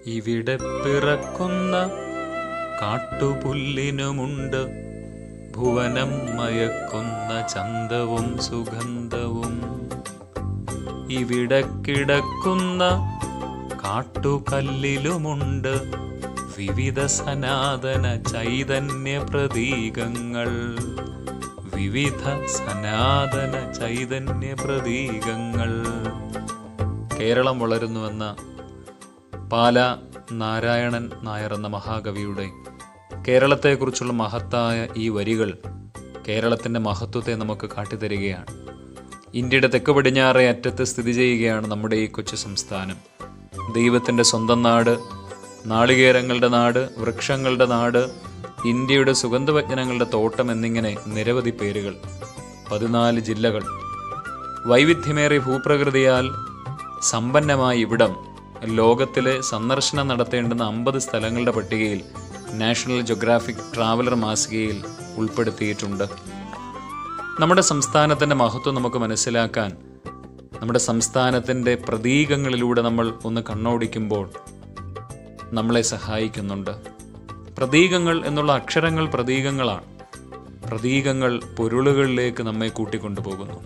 ഇവിടെ പിറക്കുന്ന കാട്ടുപുല്ലിനുമുണ്ട് ഭുവനം മയക്കുന്ന ചന്തവും സുഗന്ധവും. ഇവിടെ കിടക്കുന്ന കാട്ടുകല്ലിലുമുണ്ട് വിവിധ സനാതന ചൈതന്യ പ്രതീകങ്ങൾ. വിവിധ സനാതന ചൈതന്യ പ്രതീകങ്ങൾ. കേരളം വളരുന്നുവെന്ന പാല നാരായണൻ നായർ എന്ന മഹാകവിയുടെ കേരളത്തെക്കുറിച്ചുള്ള മഹത്തായ ഈ വരികൾ കേരളത്തിൻ്റെ മഹത്വത്തെ നമുക്ക് കാട്ടിത്തരികയാണ്. ഇന്ത്യയുടെ തെക്ക് പടിഞ്ഞാറേ അറ്റത്ത് സ്ഥിതി ചെയ്യുകയാണ് നമ്മുടെ ഈ കൊച്ചു സംസ്ഥാനം. ദൈവത്തിൻ്റെ സ്വന്തം നാട്, നാളികേരങ്ങളുടെ നാട്, വൃക്ഷങ്ങളുടെ നാട്, ഇന്ത്യയുടെ സുഗന്ധവ്യഞ്ജനങ്ങളുടെ തോട്ടം എന്നിങ്ങനെ നിരവധി പേരുകൾ. 14 ജില്ലകൾ. വൈവിധ്യമേറിയ ഭൂപ്രകൃതിയാൽ സമ്പന്നമായ ഇവിടം ലോകത്തിലെ സന്ദർശനം നടത്തേണ്ടുന്ന 50 സ്ഥലങ്ങളുടെ പട്ടികയിൽ നാഷണൽ ജോഗ്രാഫിക് ട്രാവലർ മാസികയിൽ ഉൾപ്പെടുത്തിയിട്ടുണ്ട്. നമ്മുടെ സംസ്ഥാനത്തിൻ്റെ മഹത്വം നമുക്ക് മനസ്സിലാക്കാൻ നമ്മുടെ സംസ്ഥാനത്തിൻ്റെ പ്രതീകങ്ങളിലൂടെ നമ്മൾ ഒന്ന് കണ്ണോടിക്കുമ്പോൾ നമ്മളെ സഹായിക്കുന്നുണ്ട്. പ്രതീകങ്ങൾ എന്നുള്ള അക്ഷരങ്ങൾ പ്രതീകങ്ങളാണ്. പ്രതീകങ്ങൾ പൊരുളുകളിലേക്ക് നമ്മെ കൂട്ടിക്കൊണ്ടുപോകുന്നു.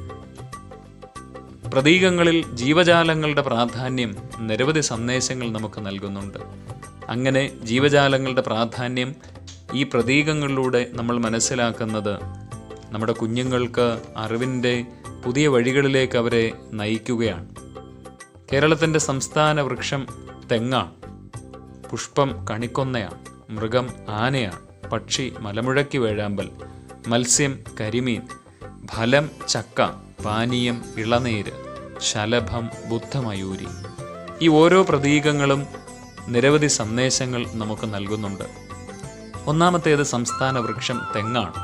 പ്രതീകങ്ങളിൽ ജീവജാലങ്ങളുടെ പ്രാധാന്യം നിരവധി സന്ദേശങ്ങൾ നമുക്ക് നൽകുന്നുണ്ട്. അങ്ങനെ ജീവജാലങ്ങളുടെ പ്രാധാന്യം ഈ പ്രതീകങ്ങളിലൂടെ നമ്മൾ മനസ്സിലാക്കുന്നത് നമ്മുടെ കുഞ്ഞുങ്ങൾക്ക് അറിവിൻ്റെ പുതിയ വഴികളിലേക്ക് അവരെ നയിക്കുകയാണ്. കേരളത്തിൻ്റെ സംസ്ഥാന വൃക്ഷം തെങ്ങാണ്, പുഷ്പം കണിക്കൊന്നയാണ്, മൃഗം ആനയാണ്, പക്ഷി മലമുഴക്കി വേഴാമ്പൽ, മത്സ്യം കരിമീൻ, ഫലം ചക്ക, പാനീയം ഇളനീര്, ശലഭം ബുദ്ധമയൂരി. ഈ ഓരോ പ്രതീകങ്ങളും നിരവധി സന്ദേശങ്ങൾ നമുക്ക് നൽകുന്നുണ്ട്. ഒന്നാമത്തേത് സംസ്ഥാന വൃക്ഷം തെങ്ങാണ്.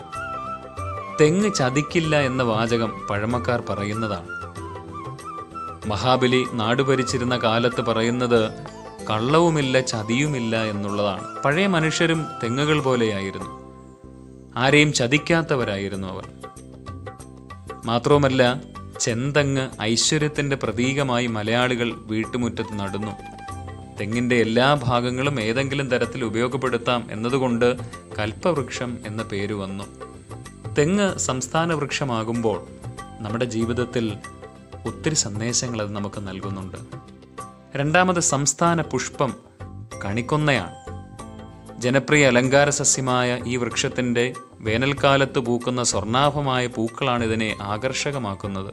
തെങ്ങ് ചതിക്കില്ല എന്ന വാചകം പഴമക്കാർ പറയുന്നതാണ്. മഹാബലി നാടുഭരിച്ചിരുന്ന കാലത്ത് പറയുന്നത് കള്ളവുമില്ല ചതിയുമില്ല എന്നുള്ളതാണ്. പഴയ മനുഷ്യരും തെങ്ങുകൾ പോലെയായിരുന്നു. ആരെയും ചതിക്കാത്തവരായിരുന്നു അവർ. മാത്രവുമല്ല, ചെന്തങ്ങ് ഐശ്വര്യത്തിൻ്റെ പ്രതീകമായി മലയാളികൾ വീട്ടുമുറ്റത്ത് നടുന്നു. തെങ്ങിൻ്റെ എല്ലാ ഭാഗങ്ങളും ഏതെങ്കിലും തരത്തിൽ ഉപയോഗപ്പെടുത്താം എന്നതുകൊണ്ട് കൽപ്പവൃക്ഷം എന്ന പേര് വന്നു. തെങ്ങ് സംസ്ഥാന വൃക്ഷമാകുമ്പോൾ നമ്മുടെ ജീവിതത്തിൽ ഒത്തിരി സന്ദേശങ്ങൾ അത് നമുക്ക് നൽകുന്നുണ്ട്. രണ്ടാമത് സംസ്ഥാന പുഷ്പം കണിക്കൊന്നയാണ്. ജനപ്രിയ അലങ്കാര സസ്യമായ ഈ വൃക്ഷത്തിൻ്റെ വേനൽക്കാലത്ത് പൂക്കുന്ന സ്വർണ്ണാഭമായ പൂക്കളാണ് ഇതിനെ ആകർഷകമാക്കുന്നത്.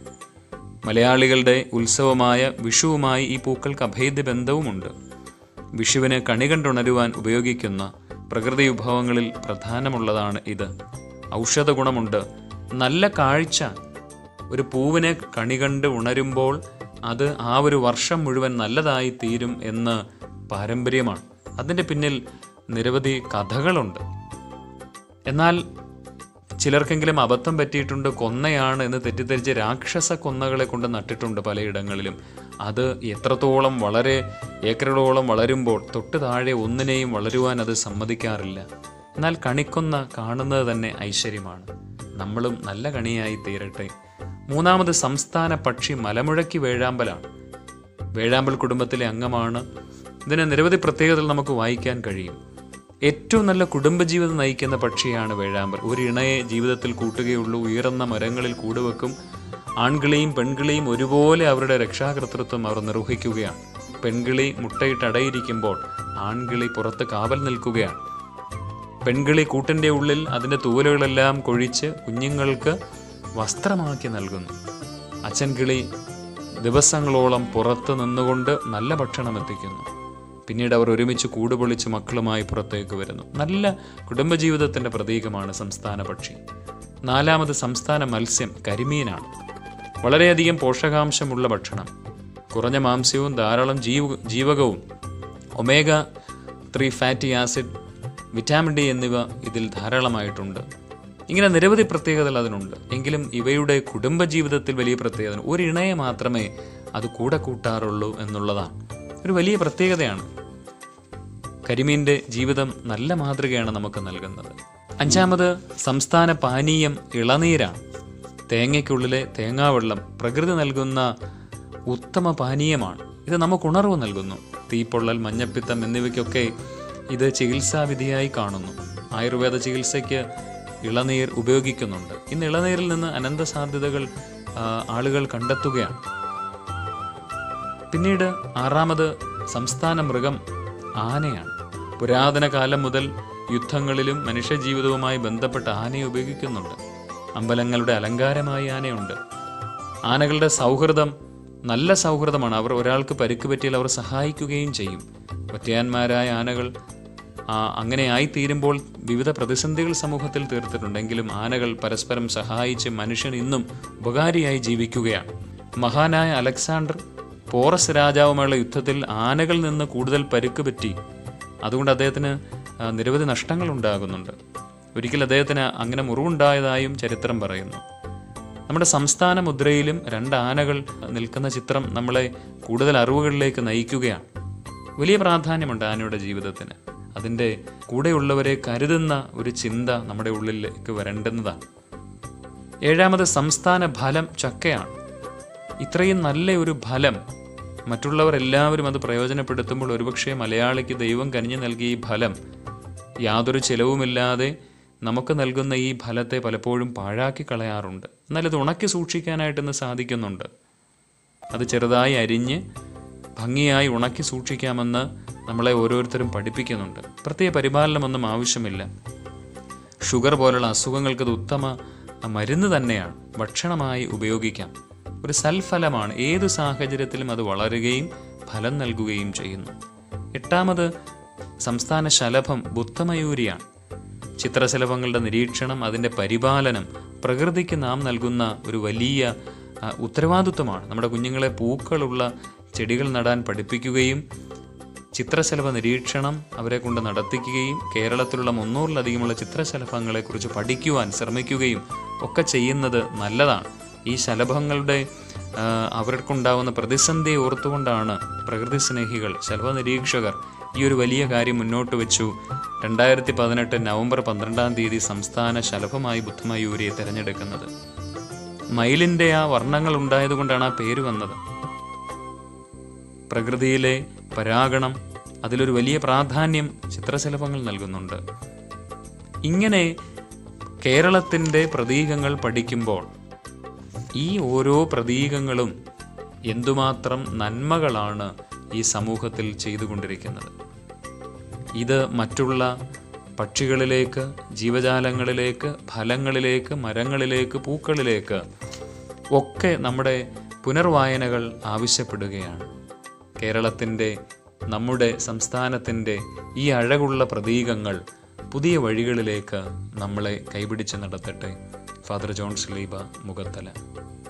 മലയാളികളുടെ ഉത്സവമായ വിഷുവുമായി ഈ പൂക്കൾക്ക് അഭേദ്യ ബന്ധവുമുണ്ട്. വിഷുവിന് കണി കണ്ടുണരുവാൻ ഉപയോഗിക്കുന്ന പ്രകൃതി വിഭവങ്ങളിൽ പ്രധാനമുള്ളതാണ് ഇത്. ഔഷധ ഗുണമുണ്ട്. നല്ല കാഴ്ച. ഒരു പൂവിനെ കണി കണ്ട് ഉണരുമ്പോൾ അത് ആ ഒരു വർഷം മുഴുവൻ നല്ലതായി തീരും എന്ന് പാരമ്പര്യമാണ്. അതിൻ്റെ പിന്നിൽ നിരവധി കഥകളുണ്ട്. എന്നാൽ ചിലർക്കെങ്കിലും അബദ്ധം പറ്റിയിട്ടുണ്ട്. കൊന്നയാണ് എന്ന് തെറ്റിദ്ധരിച്ച് രാക്ഷസ കൊന്നകളെ കൊണ്ട് നട്ടിട്ടുണ്ട് പലയിടങ്ങളിലും. അത് എത്രത്തോളം വളരെ ഏക്കറുകളോളം വളരുമ്പോൾ തൊട്ട് താഴെ ഒന്നിനെയും വളരുവാൻ അത് സമ്മതിക്കാറില്ല. എന്നാൽ കണിക്കൊന്ന കാണുന്നത് തന്നെ ഐശ്വര്യമാണ്. നമ്മളും നല്ല കണിയായി തീരട്ടെ. മൂന്നാമത് സംസ്ഥാന പക്ഷി മലമുഴക്കി വേഴാമ്പലാണ്. വേഴാമ്പൽ കുടുംബത്തിലെ അംഗമാണ്. ഇതിന് നിരവധി പ്രത്യേകതകൾ നമുക്ക് വായിക്കാൻ കഴിയും. ഏറ്റവും നല്ല കുടുംബജീവിതം നയിക്കുന്ന പക്ഷിയാണ് വേഴാമ്പൽ. ഒരു ഇണയെ ജീവിതത്തിൽ കൂട്ടുകയുള്ളൂ. ഉയർന്ന മരങ്ങളിൽ കൂടുവെക്കും. ആൺകിളിയും പെൺകിളിയും ഒരുപോലെ അവരുടെ രക്ഷാകർതൃത്വം അവർ നിർവഹിക്കുകയാണ്. പെൺകിളി മുട്ടയിട്ട് അടയിരിക്കുമ്പോൾ ആൺകിളി പുറത്ത് കാവൽ നിൽക്കുകയാണ്. പെൺകിളി കൂട്ടിൻ്റെ ഉള്ളിൽ അതിൻ്റെ തൂവലുകളെല്ലാം കൊഴിച്ച് കുഞ്ഞുങ്ങൾക്ക് വസ്ത്രമാക്കി നൽകുന്നു. അച്ഛൻ കിളി ദിവസങ്ങളോളം പുറത്ത് നിന്നുകൊണ്ട് നല്ല ഭക്ഷണം എത്തിക്കുന്നു. പിന്നീട് അവർ ഒരുമിച്ച് കൂടുപൊളിച്ച് മക്കളുമായി പുറത്തേക്ക് വരുന്നു. നല്ല കുടുംബജീവിതത്തിൻ്റെ പ്രതീകമാണ് സംസ്ഥാന പക്ഷി. നാലാമത് സംസ്ഥാന മത്സ്യം കരിമീനാണ്. വളരെയധികം പോഷകാംശമുള്ള ഭക്ഷണം. കുറഞ്ഞ മാംസ്യവും ധാരാളം ജീവകവും omega 3 fatty acid, vitamin D എന്നിവ ഇതിൽ ധാരാളമായിട്ടുണ്ട്. ഇങ്ങനെ നിരവധി പ്രത്യേകതകൾ അതിനുണ്ട്. എങ്കിലും ഇവയുടെ കുടുംബജീവിതത്തിൽ വലിയ പ്രത്യേകത, ഒരു ഇണയെ മാത്രമേ അത് കൂടെ കൂട്ടാറുള്ളൂ എന്നുള്ളതാണ്. ഒരു വലിയ പ്രത്യേകതയാണ്. കരിമീൻ്റെ ജീവിതം നല്ല മാതൃകയാണ് നമുക്ക് നൽകുന്നത്. അഞ്ചാമത് സംസ്ഥാന പാനീയം ഇളനീരാണ്. തേങ്ങയ്ക്കുള്ളിലെ തേങ്ങാവെള്ളം പ്രകൃതി നൽകുന്ന ഉത്തമ പാനീയമാണ്. ഇത് നമുക്ക് ഉണർവ് നൽകുന്നു. തീപ്പൊള്ളൽ, മഞ്ഞപ്പിത്തം എന്നിവയ്ക്കൊക്കെ ഇത് ചികിത്സാവിധിയായി കാണുന്നു. ആയുർവേദ ചികിത്സയ്ക്ക് ഇളനീർ ഉപയോഗിക്കുന്നുണ്ട്. ഇന്ന് ഇളനീരിൽ നിന്ന് അനന്ത സാധ്യതകൾ ആളുകൾ കണ്ടെത്തുകയാണ്. പിന്നീട് 6ാമത് സംസ്ഥാന മൃഗം ആനയാണ്. പുരാതന കാലം മുതൽ യുദ്ധങ്ങളിലും മനുഷ്യജീവിതവുമായി ബന്ധപ്പെട്ട ആനയെ ഉപയോഗിക്കുന്നുണ്ട്. അമ്പലങ്ങളുടെ അലങ്കാരമായി ആനയുണ്ട്. ആനകളുടെ സൗഹൃദം നല്ല സൗഹൃദമാണ്. അവർ ഒരാൾക്ക് പരിക്ക് പറ്റിയാൽ അവർ സഹായിക്കുകയും ചെയ്യും. ഒറ്റയാന്മാരായ ആനകൾ അങ്ങനെ ആയിത്തീരുമ്പോൾ വിവിധ പ്രതിസന്ധികൾ സമൂഹത്തിൽ തീർത്തിട്ടുണ്ടെങ്കിലും ആനകൾ പരസ്പരം സഹായിച്ച് മനുഷ്യൻ ഇന്നും ഉപകാരിയായി ജീവിക്കുകയാണ്. മഹാനായ അലക്സാണ്ടർ പോറസ് രാജാവുമായുള്ള യുദ്ധത്തിൽ ആനകളിൽ നിന്ന് കൂടുതൽ പരിക്ക് പറ്റി. അതുകൊണ്ട് അദ്ദേഹത്തിന് നിരവധി നഷ്ടങ്ങൾ ഉണ്ടാകുന്നുണ്ട്. ഒരിക്കൽ അദ്ദേഹത്തിന് അങ്ങനെ മുറിവുണ്ടായതായും ചരിത്രം പറയുന്നു. നമ്മുടെ സംസ്ഥാന മുദ്രയിലും 2 ആനകൾ നിൽക്കുന്ന ചിത്രം നമ്മളെ കൂടുതൽ അറിവുകളിലേക്ക് നയിക്കുകയാണ്. വലിയ പ്രാധാന്യമുണ്ട് ആനയുടെ ജീവിതത്തിന്. അതിൻ്റെ കൂടെയുള്ളവരെ കരുതുന്ന ഒരു ചിന്ത നമ്മുടെ ഉള്ളിലേക്ക് വരേണ്ടുന്നതാണ്. 7ാമത് സംസ്ഥാന ഫലം ചക്കയാണ്. ഇത്രയും നല്ല ഒരു ഫലം മറ്റുള്ളവർ എല്ലാവരും അത് പ്രയോജനപ്പെടുത്തുമ്പോൾ ഒരുപക്ഷെ മലയാളിക്ക് ദൈവം കനിഞ്ഞു നൽകിയ ഈ ഫലം യാതൊരു ചിലവുമില്ലാതെ നമുക്ക് നൽകുന്ന ഈ ഫലത്തെ പലപ്പോഴും പാഴാക്കി കളയാറുണ്ട്. എന്നാൽ ഇത് ഉണക്കി സൂക്ഷിക്കാനായിട്ട് ഇന്ന് സാധിക്കുന്നുണ്ട്. അത് ചെറുതായി അരിഞ്ഞ് ഭംഗിയായി ഉണക്കി സൂക്ഷിക്കാമെന്ന് നമ്മളെ ഓരോരുത്തരും പഠിപ്പിക്കുന്നുണ്ട്. പ്രത്യേക പരിപാലനമൊന്നും ആവശ്യമില്ല. ഷുഗർ പോലുള്ള അസുഖങ്ങൾക്ക് ഇത് ഉത്തമ മരുന്ന് തന്നെയാണ്. ഭക്ഷണമായി ഉപയോഗിക്കാം. ഒരു സൽഫലമാണ്. ഏതു സാഹചര്യത്തിലും അത് വളരുകയും ഫലം നൽകുകയും ചെയ്യുന്നു. 8ാമത് സംസ്ഥാന ശലഭം ബുദ്ധമയൂരിയാണ്. ചിത്രശലഭങ്ങളുടെ നിരീക്ഷണം, അതിൻ്റെ പരിപാലനം പ്രകൃതിക്ക് നാം നൽകുന്ന ഒരു വലിയ ഉത്തരവാദിത്വമാണ്. നമ്മുടെ കുഞ്ഞുങ്ങളെ പൂക്കളുള്ള ചെടികൾ നടാൻ പഠിപ്പിക്കുകയും ചിത്രശലഭ നിരീക്ഷണം അവരെ കൊണ്ട് നടത്തിക്കുകയും കേരളത്തിലുള്ള 300-ലധികമുള്ള ചിത്രശലഭങ്ങളെക്കുറിച്ച് പഠിക്കുവാൻ ശ്രമിക്കുകയും ഒക്കെ ചെയ്യുന്നത് നല്ലതാണ്. ഈ ശലഭങ്ങളുടെ അവർക്കുണ്ടാവുന്ന പ്രതിസന്ധിയെ ഓർത്തുകൊണ്ടാണ് പ്രകൃതി സ്നേഹികൾ, ശലഭ നിരീക്ഷകർ ഈ ഒരു വലിയ കാര്യം മുന്നോട്ട് വെച്ചു. 2018 നവംബർ 12-ാം തീയതി സംസ്ഥാന ശലഭമായി ബുദ്ധമയൂരിയെ തിരഞ്ഞെടുക്കുന്നത്. മയിലിൻ്റെ ആ വർണ്ണങ്ങൾ ഉണ്ടായതുകൊണ്ടാണ് ആ പേര് വന്നത്. പ്രകൃതിയിലെ പരാഗണം, അതിലൊരു വലിയ പ്രാധാന്യം ചിത്രശലഭങ്ങൾ നൽകുന്നുണ്ട്. ഇങ്ങനെ കേരളത്തിൻ്റെ പ്രതീകങ്ങൾ പഠിക്കുമ്പോൾ ഈ ഓരോ പ്രതീകങ്ങളും എന്തുമാത്രം നന്മകളാണ് ഈ സമൂഹത്തിൽ ചെയ്തുകൊണ്ടിരിക്കുന്നത്. ഇത് മറ്റുള്ള പക്ഷികളിലേക്ക്, ജീവജാലങ്ങളിലേക്ക്, ഫലങ്ങളിലേക്ക്, മരങ്ങളിലേക്ക്, പൂക്കളിലേക്ക് ഒക്കെ നമ്മുടെ പുനർവായനകൾ ആവശ്യപ്പെടുകയാണ്. കേരളത്തിൻ്റെ, നമ്മുടെ സംസ്ഥാനത്തിൻ്റെ ഈ അഴകുള്ള പ്രതീകങ്ങൾ പുതിയ വഴികളിലേക്ക് നമ്മളെ കൈപിടിച്ച് നടത്തട്ടെ. Father John Sleeba, Mukhathala.